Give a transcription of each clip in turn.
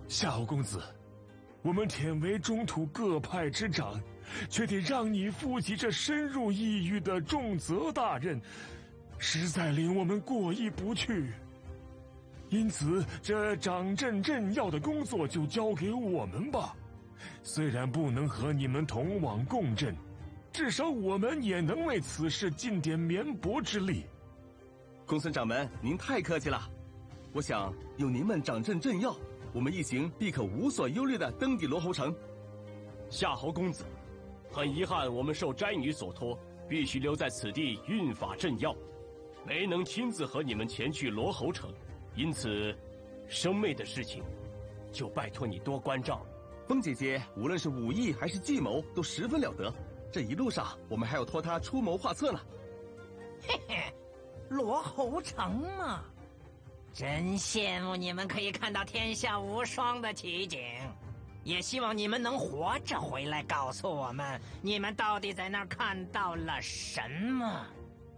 夏侯公子，我们忝为中土各派之长，却得让你负起这深入异域的重责大任，实在令我们过意不去。因此，这掌阵镇要的工作就交给我们吧。虽然不能和你们同往共振，至少我们也能为此事尽点绵薄之力。 公孙掌门，您太客气了。我想有您们掌阵镇要，我们一行必可无所忧虑地登抵罗侯城。 夏侯公子，很遗憾，我们受斋女所托，必须留在此地运法镇要，没能亲自和你们前去罗侯城。因此，生妹的事情，就拜托你多关照。 风姐姐无论是武艺还是计谋都十分了得，这一路上我们还要托她出谋划策呢。 嘿嘿，罗侯城嘛，真羡慕你们可以看到天下无双的奇景，也希望你们能活着回来告诉我们，你们到底在那儿看到了什么。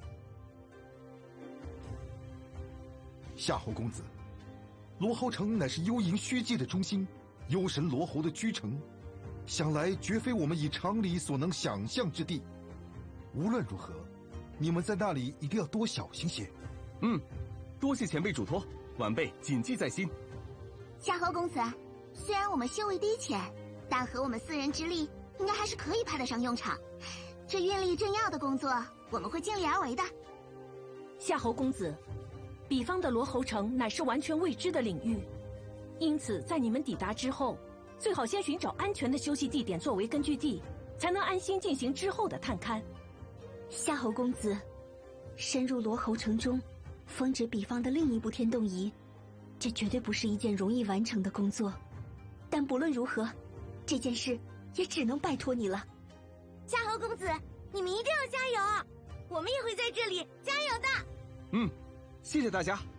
夏侯公子，罗侯城乃是幽营虚迹的中心，幽神罗侯的居城，想来绝非我们以常理所能想象之地。无论如何，你们在那里一定要多小心些。 多谢前辈嘱托，晚辈谨记在心。 夏侯公子，虽然我们修为低浅，但和我们4人之力，应该还是可以派得上用场。这运力镇要的工作，我们会尽力而为的。 夏侯公子，彼方的罗侯城乃是完全未知的领域，因此在你们抵达之后，最好先寻找安全的休息地点作为根据地，才能安心进行之后的探勘。 夏侯公子，深入罗侯城中，封止彼方的另一部天动仪，这绝对不是一件容易完成的工作。但不论如何，这件事也只能拜托你了。 夏侯公子，你们一定要加油，我们也会在这里加油的。 谢谢大家。